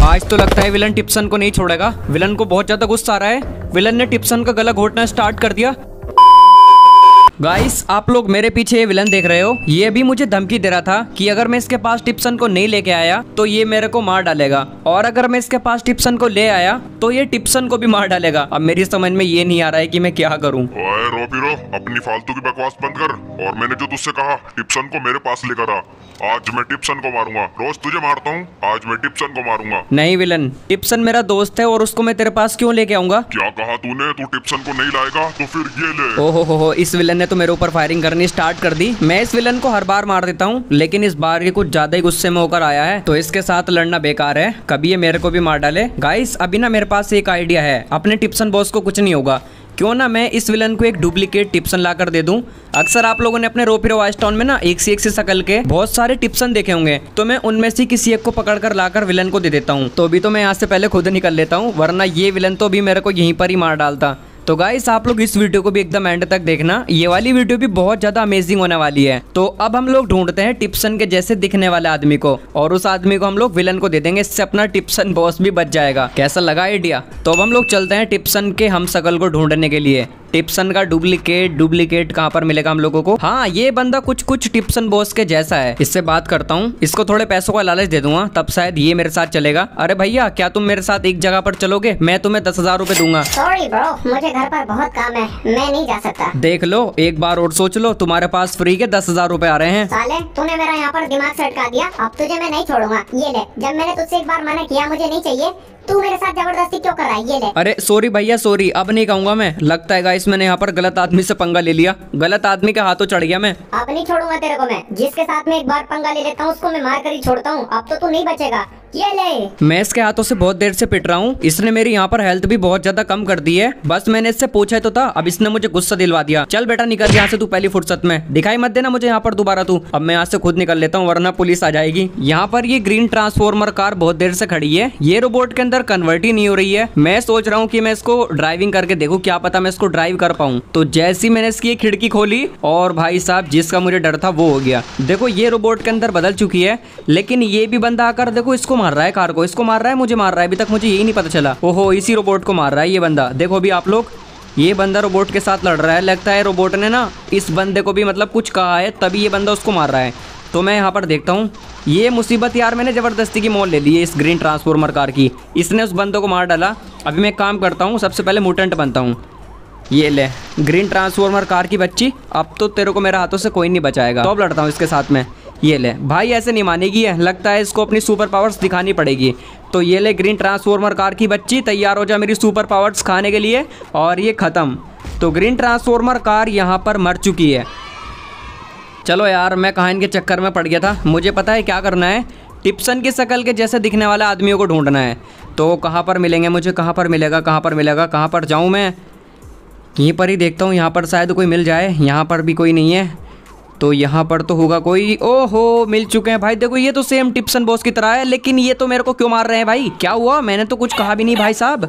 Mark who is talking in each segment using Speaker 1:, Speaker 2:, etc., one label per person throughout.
Speaker 1: आज तो लगता है विलन टिप्सन को नहीं छोड़ेगा। विलन को बहुत ज्यादा गुस्सा आ रहा है। विलन ने टिप्सन का गला घोटना स्टार्ट कर दिया। गाइस आप लोग मेरे पीछे ये विलन देख रहे हो, ये भी मुझे धमकी दे रहा था कि अगर मैं इसके पास टिप्सन को नहीं लेके आया तो ये मेरे को मार डालेगा, और अगर मैं इसके पास टिप्सन को ले आया तो ये टिप्सन को भी मार डालेगा। अब मेरी समझ में ये नहीं आ रहा है कि मैं क्या करूं।
Speaker 2: ओए रोपीरो, अपनी फालतू की बकवास बंद कर, और मैंने जो तुझसे कहा टिप्सन को मेरे पास लेकर आ। आज मैं टिप्सन को मारूंगा, रोज तुझे मारता हूँ, आज मैं टिप्सन को मारूंगा।
Speaker 1: नहीं विलन, टिप्सन मेरा दोस्त है और उसको मैं तेरे पास क्यों लेके आऊंगा?
Speaker 2: क्या कहा तूने? तू टिप्सन को नहीं लाएगा तो फिर ये ले।
Speaker 1: ओहो, इस विलन ने तो मेरे ऊपर फायरिंग करनी स्टार्ट कर दी। मैं इस विलन को हर बार मार देता हूँ, लेकिन इस बार ये कुछ ज्यादा ही गुस्से में होकर आया है, तो इसके साथ लड़ना बेकार है। कभी ये मेरे को भी मार डाले। गाइस अभी ना मेरे पास एक आइडिया है, अपने टिप्सन बॉस को कुछ नहीं होगा, क्यों ना मैं इस विलन को एक डुप्लीकेट टिप्सन लाकर दे दूं। अक्सर आप लोगों ने अपने रोपीरो वाइस टाउन में ना एक से शकल के बहुत सारे टिप्सन देखे होंगे, तो मैं उनमें से किसी एक को पकड़कर लाकर विलन को दे देता हूँ। तो अभी तो मैं यहाँ से पहले खुद निकल लेता हूँ, वरना ये विलन तो भी मेरे को यहीं पर ही मार डालता। तो गाइस आप लोग इस वीडियो को भी एकदम एंड तक देखना, ये वाली वीडियो भी बहुत ज्यादा अमेजिंग होने वाली है। तो अब हम लोग ढूंढते हैं टिप्सन के जैसे दिखने वाले आदमी को, और उस आदमी को हम लोग विलन को दे देंगे, इससे अपना टिप्सन बॉस भी बच जाएगा। कैसा लगा आइडिया? तो अब हम लोग चलते हैं टिप्सन के हम शकल को ढूंढने के लिए। टिप्सन का डुप्लीकेट कहाँ पर मिलेगा हम लोगों को? हाँ, ये बंदा कुछ टिप्सन बॉस के जैसा है। इससे बात करता हूँ, इसको थोड़े पैसों का लालच दे दूंगा, तब शायद ये मेरे साथ चलेगा। अरे भैया, क्या तुम मेरे साथ एक जगह पर चलोगे? मैं तुम्हें 10,000 रुपए दूंगा।
Speaker 3: सॉरी ब्रो, मुझे घर पर बहुत काम है, मैं नहीं जा सकता।
Speaker 1: देख लो, एक बार और सोच लो, तुम्हारे पास फ्री के 10,000 रुपए आ रहे हैं।
Speaker 3: साले, तूने मेरा यहाँ पर दिमाग सटका दिया, अब तुझे मैं नहीं छोड़ूंगा। ये ले, जब मैंने तुझसे एक बार मना किया मुझे नहीं चाहिए, तू मेरे साथ जबरदस्ती क्यों कर रहा है? ये ले।
Speaker 1: अरे सॉरी भैया, सॉरी, अब नहीं कहूंगा मैं। लगता है गाइस मैंने यहाँ पर गलत आदमी से पंगा ले लिया, गलत आदमी के हाथों चढ़ गया मैं।
Speaker 3: अब नहीं छोड़ूंगा तेरे को मैं। जिसके साथ में एक बार पंगा ले लेता हूँ उसको मैं मार कर ही छोड़ता हूँ। अब तो तू नहीं बचेगा। ये ले।
Speaker 1: मैं इसके हाथों से बहुत देर से पिट रहा हूँ, इसने मेरी यहाँ पर हेल्थ भी बहुत ज्यादा कम कर दी है। बस मैंने इससे पूछा तो था, अब इसने मुझे गुस्सा दिलवा दिया। चल बेटा निकल यहाँ से तू पहली फुर्सत में, दिखाई मत देना मुझे यहाँ पर दोबारा तू। अब मैं यहाँ से खुद निकल लेता हूँ, वरना पुलिस आ जाएगी। यहाँ पर ये ग्रीन ट्रांसफॉर्मर कार बहुत देर से खड़ी है, ये रोबोट के अंदर कन्वर्ट ही नहीं हो रही है। मैं सोच रहा हूँ कि मैं इसको ड्राइविंग करके देखूँ, क्या पता मैं इसको ड्राइव कर पाऊँ। तो जैसी मैंने इसकी खिड़की खोली, और भाई साहब जिसका मुझे डर था वो हो गया। देखो ये रोबोट के अंदर बदल चुकी है, लेकिन ये भी बंदा आकर देखो इसको मार रहा है, कार को इसको मार रहा है, मुझे मार रहा है। अभी तक मुझे यही नहीं पता चला। ओहो, इसी रोबोट को मार रहा है ये बंदा। देखो अभी आप लोग, ये बंदा रोबोट के साथ लड़ रहा है। लगता है रोबोट ने ना इस बंदे को भी मतलब कुछ कहा है, तभी ये बंदा उसको मार रहा है। तो मैं यहाँ पर देखता हूँ, ये मुसीबत यार मैंने ज़बरदस्ती की मोल ले ली है इस ग्रीन ट्रांसफॉर्मर कार की। इसने उस बंदे को मार डाला। अभी मैं काम करता हूँ, सबसे पहले म्यूटेंट बनता हूँ। ये ले ग्रीन ट्रांसफॉर्मर कार की बच्ची, अब तो तेरे को मेरे हाथों से कोई नहीं बचाएगा। तो अब लड़ता हूँ इसके साथ में। ये ले भाई, ऐसे नहीं मानेगी है, लगता है इसको अपनी सुपर पावर्स दिखानी पड़ेगी। तो ये ले ग्रीन ट्रांसफॉर्मर कार की बच्ची, तैयार हो जा मेरी सुपर पावर्स खाने के लिए। और ये ख़त्म। तो ग्रीन ट्रांसफॉर्मर कार यहाँ पर मर चुकी है। चलो यार, मैं कहाँ इनके चक्कर में पड़ गया था। मुझे पता है क्या करना है, टिप्सन की शकल के जैसे दिखने वाला आदमियों को ढूंढना है। तो कहाँ पर मिलेंगे मुझे? कहाँ पर मिलेगा? कहाँ पर मिलेगा? कहाँ पर जाऊँ मैं? यहीं पर ही देखता हूँ, यहाँ पर शायद कोई मिल जाए। यहाँ पर भी कोई नहीं है, तो यहाँ पर तो होगा कोई। ओहो, मिल चुके हैं भाई। देखो ये तो सेम टिप्सन बॉस की तरह है, लेकिन ये तो मेरे को क्यों मार रहे हैं भाई? क्या हुआ? मैंने तो कुछ कहा भी नहीं भाई साहब।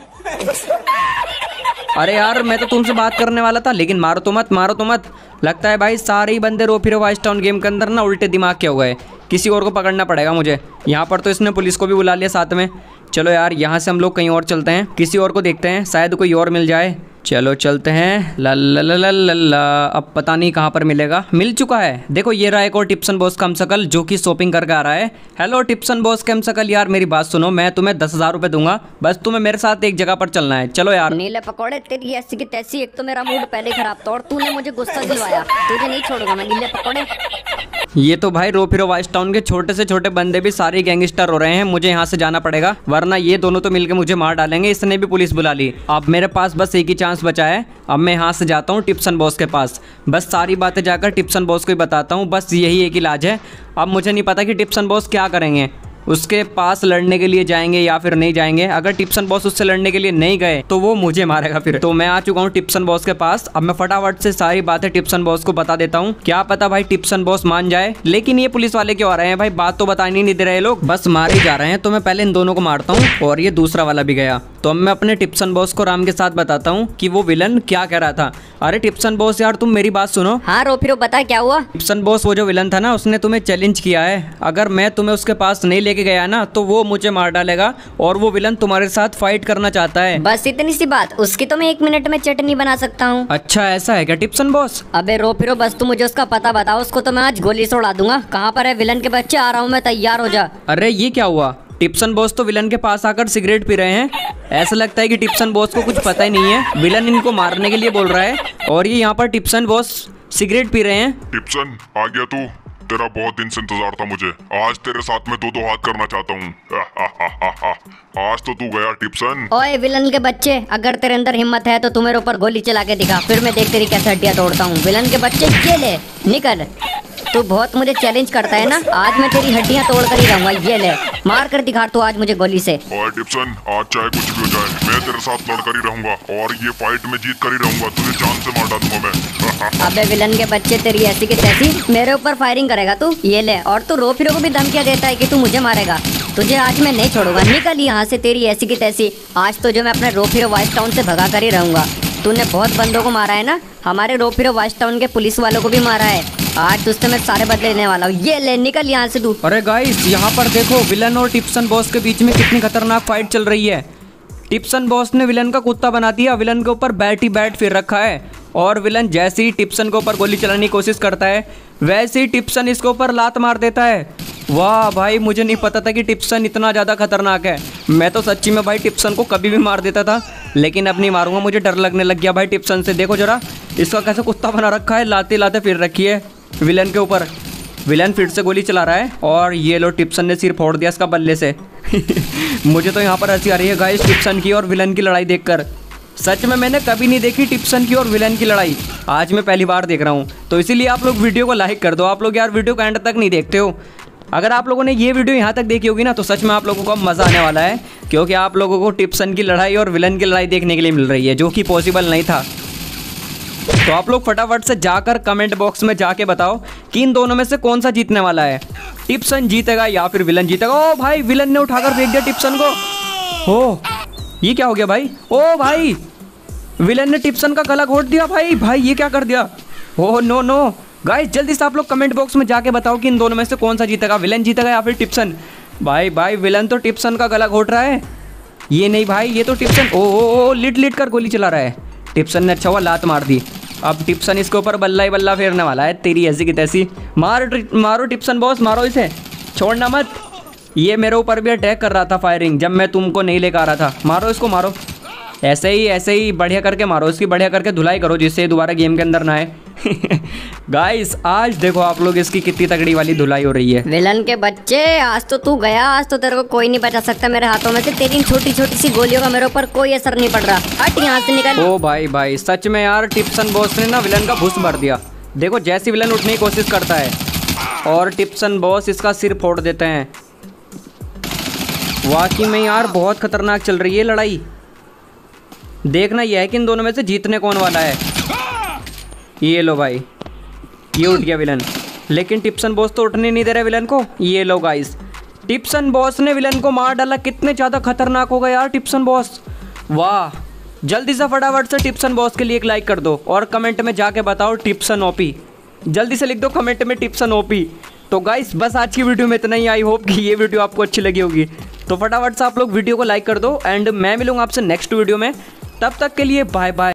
Speaker 1: अरे यार, मैं तो तुमसे बात करने वाला था, लेकिन मारो तो मत, मारो तो मत। लगता है भाई सारे ही बंदे रोपीरो वाइस टाउन गेम के अंदर ना उल्टे दिमाग के हो गए। किसी और को पकड़ना पड़ेगा मुझे। यहाँ पर तो इसने पुलिस को भी बुला लिया साथ में। चलो यार, यहाँ से हम लोग कहीं और चलते हैं, किसी और को देखते हैं, शायद कोई और मिल जाए। चलो चलते हैं। ला ला ला ला ला ला। अब पता नहीं कहाँ पर मिलेगा। मिल चुका है। देखो ये रहा एक और टिप्सन बॉस का हमशक्ल, जो कि शॉपिंग करके आ रहा है। हेलो टिप्सन बॉस के हमशक्ल, यार मेरी बात सुनो, मैं तुम्हें 10,000 रुपए दूंगा, बस तुम्हें मेरे साथ एक जगह पर चलना है। चलो यार।
Speaker 4: नीले पकौड़े, तेरी ऐसी की तैसी, एक तो मेरा मूड पहले खराब था और तूने मुझे गुस्सा दिलवाया। तुझे नहीं छोड़ूंगा मैं नीले पकौड़े।
Speaker 1: ये तो भाई रोपीरो वाइस टाउन के छोटे से छोटे बंदे भी सारे गैंगस्टर हो रहे हैं। मुझे यहाँ से जाना पड़ेगा, वरना ये दोनों तो मिलकर मुझे मार डालेंगे। इसने भी पुलिस बुला ली। अब मेरे पास बस एक ही चांस बचा है। अब मैं यहाँ से जाता हूँ टिप्सन बॉस के पास, बस सारी बातें जाकर टिप्सन बॉस को ही बताता हूँ। बस यही एक इलाज है। अब मुझे नहीं पता कि टिप्सन बॉस क्या करेंगे, उसके पास लड़ने के लिए जाएंगे या फिर नहीं जाएंगे। अगर टिप्सन बॉस उससे लड़ने के लिए नहीं गए तो वो मुझे मारेगा फिर। तो मैं आ चुका हूँ टिप्सन बॉस के पास। अब मैं फटाफट से सारी बातें टिप्सन बॉस को बता देता हूँ। क्या पता भाई टिप्सन बॉस मान जाए। लेकिन ये पुलिस वाले क्यों आ रहे हैं भाई? बात तो बतानी नहीं दे रहे लोग, बस मार ही जा रहे हैं। तो मैं पहले इन दोनों को मारता हूँ, और ये दूसरा वाला भी गया। तो अब मैं अपने टिप्सन बॉस को राम के साथ बताता हूँ कि वो विलन क्या कह रहा था। अरे टिप्सन बॉस यार तुम मेरी बात सुनो।
Speaker 4: हाँ रोफिरो बता क्या हुआ।
Speaker 1: टिप्सन बॉस वो जो विलन था ना, उसने तुम्हें चैलेंज किया है। अगर मैं तुम्हें उसके पास नहीं लेके गया ना तो वो मुझे मार डालेगा और वो विलन तुम्हारे साथ फाइट करना चाहता है।
Speaker 4: बस इतनी सी बात, उसकी तो मैं 1 मिनट में चटनी बना सकता हूँ।
Speaker 1: अच्छा ऐसा है क्या टिप्सन बॉस?
Speaker 4: अबे रोफिरो बस तू मुझे उसका पता बताओ, उसको तो मैं आज गोली से उड़ा दूंगा। कहाँ पर है विलन के बच्चे, आ रहा हूँ मैं, तैयार हो जा।
Speaker 1: अरे ये क्या हुआ? टिप्सन बॉस तो विलन के पास आकर सिगरेट पी रहे हैं। ऐसा लगता है कि टिप्सन बॉस को कुछ पता ही नहीं है। विलन इनको मारने के लिए बोल रहा है और ये यहाँ पर टिप्सन बॉस सिगरेट पी रहे हैं।
Speaker 2: टिप्सन आ गया तू, तेरा बहुत दिन से इंतजार था मुझे। आज तेरे साथ में 2-2 हाथ करना चाहता हूँ। आज तो तू गया टिप्सन।
Speaker 4: ओए विलन के बच्चे, अगर तेरे अंदर हिम्मत है तो तू मेरे ऊपर गोली चला के दिखा, फिर मैं देख तेरी कैसे हड्डियां तोड़ता हूँ। विलन के बच्चे ये ले, निकल। तू बहुत मुझे चैलेंज करता है ना, आज मैं तेरी हड्डियां तोड़ कर ही रहूंगा। ये ले, मार कर दिखा तू आज मुझे गोली से।
Speaker 2: और टिप्सन आज चाहे कुछ भी हो जाए, मैं तेरे साथ लड़कर ही रहूंगा और ये फाइट में जीत कर ही रहूंगा। तुझे जान से मार डालूंगा मैं।
Speaker 4: अबे विलन के बच्चे, तेरी ऐसी की तैसी मेरे ऊपर फायरिंग करेगा तू। ये ले, और तू रोफिरो को भी धमकियां देता है कि तू मुझे मारेगा। तुझे आज मैं नहीं छोड़ूंगा, निकल यहाँ से तेरी ऐसी की तैसी। आज तो जो मैं अपने रोफिरो वाइस टाउन से भगा कर ही रहूंगा। तूने बहुत बंदों को मारा है ना, हमारे रोफिरो वाइस टाउन के पुलिस वालों को भी मारा है। आज तुझसे मैं सारे बदले लेने वाला हूँ। ये ले, निकल यहाँ से तू।
Speaker 1: अरे गाइस यहाँ पर देखो, विलन और टिप्सन बॉस के बीच में कितनी खतरनाक फाइट चल रही है। टिप्सन बॉस ने विलन का कुत्ता बना दिया, विलन के ऊपर बैट ही बैट फिर रखा है और विलन जैसे ही टिप्सन के ऊपर गोली चलाने की कोशिश करता है वैसे ही टिप्सन इसके ऊपर लात मार देता है। वाह भाई, मुझे नहीं पता था कि टिप्सन इतना ज़्यादा खतरनाक है। मैं तो सच्ची में भाई टिप्सन को कभी भी मार देता था, लेकिन अब नहीं मारूंगा, मुझे डर लगने लग गया भाई टिप्सन से। देखो जरा इसका कैसे कुत्ता बना रखा है, लाते लाते फिर रखी है विलन के ऊपर। विलन फिर से गोली चला रहा है और ये लो टिप्सन ने सिर फोड़ दिया इसका बल्ले से। मुझे तो यहाँ पर हंसी आ रही है गाइस टिप्सन की और विलन की लड़ाई देखकर। सच में मैंने कभी नहीं देखी टिप्सन की और विलन की लड़ाई, आज मैं पहली बार देख रहा हूँ। तो इसीलिए आप लोग वीडियो को लाइक कर दो। आप लोग यार वीडियो को एंड तक नहीं देखते हो। अगर आप लोगों ने ये वीडियो यहाँ तक देखी होगी ना तो सच में आप लोगों को मज़ा आने वाला है, क्योंकि आप लोगों को टिप्सन की लड़ाई और विलन की लड़ाई देखने के लिए मिल रही है, जो कि पॉसिबल नहीं था। तो आप लोग फटाफट से जाकर कमेंट बॉक्स में जाके बताओ कि इन दोनों में से कौन सा जीतने वाला है, टिप्सन जीतेगा या फिर विलन जीतेगा। ओ भाई, विलन ने उठाकर फेंक दिया टिप्सन को। ओ ये क्या हो गया भाई? ओ भाई, विलन ने टिप्सन का गला घोट दिया। भाई ये क्या कर दिया? ओह नो नो गाइस, जल्दी से आप लोग कमेंट बॉक्स में जाके बताओ कि इन दोनों में से कौन सा जीतेगा, विलन जीतेगा या फिर टिप्सन। भाई विलन तो टिप्सन का गला घोट रहा है। ये नहीं भाई, ये तो टिप्सन ओ लिट कर गोली चला रहा है। टिप्सन ने अच्छा हुआ लात मार दी। अब टिप्सन इसके ऊपर बल्ला ही बल्ला फेरने वाला है। तेरी ऐसी की तैसी, मारो टिप्सन बॉस, मारो इसे, छोड़ना मत। ये मेरे ऊपर भी अटैक कर रहा था फायरिंग, जब मैं तुमको नहीं लेकर आ रहा था। मारो इसको, मारो, ऐसे ही बढ़िया करके मारो, इसकी बढ़िया करके धुलाई करो जिससे दोबारा गेम के अंदर ना आए। गाइस आज देखो आप लोग इसकी कितनी तगड़ी वाली धुलाई हो रही है।
Speaker 4: विलन के बच्चे, आज तो तू गया, आज तो तेरे को कोई नहीं बचा सकता मेरे हाथों में से। तेरी छोटी छोटी सी गोलियों का मेरे ऊपर कोई असर नहीं पड़ रहा। हट यहाँ से, निकल।
Speaker 1: ओ भाई सच में यार टिप्सन बॉस ने ना विलन का भूस भर दिया। देखो जैसी विलन उठने की कोशिश करता है और टिप्सन बॉस इसका सिर फोड़ देते हैं। वाकई में यार बहुत खतरनाक चल रही है लड़ाई। देखना यह है कि इन दोनों में से जीतने कौन वाला है। ये लो भाई, ये उठ गया विलन, लेकिन टिप्सन बॉस तो उठने नहीं दे रहा विलन को। ये लो गाइस, टिप्सन बॉस ने विलन को मार डाला। कितने ज़्यादा खतरनाक हो गया यार टिप्सन बॉस। वाह, जल्दी से फटाफट से टिप्सन बॉस के लिए एक लाइक कर दो और कमेंट में जाके बताओ टिप्सन ओपी। जल्दी से लिख दो कमेंट में टिप्सन ओपी। तो गाइस बस आज की वीडियो में इतना ही। आई होप कि ये वीडियो आपको अच्छी लगी होगी। तो फटाफट से आप लोग वीडियो को लाइक कर दो एंड मैं मिलूंगा आपसे नेक्स्ट वीडियो में। तब तक के लिए बाय बाय।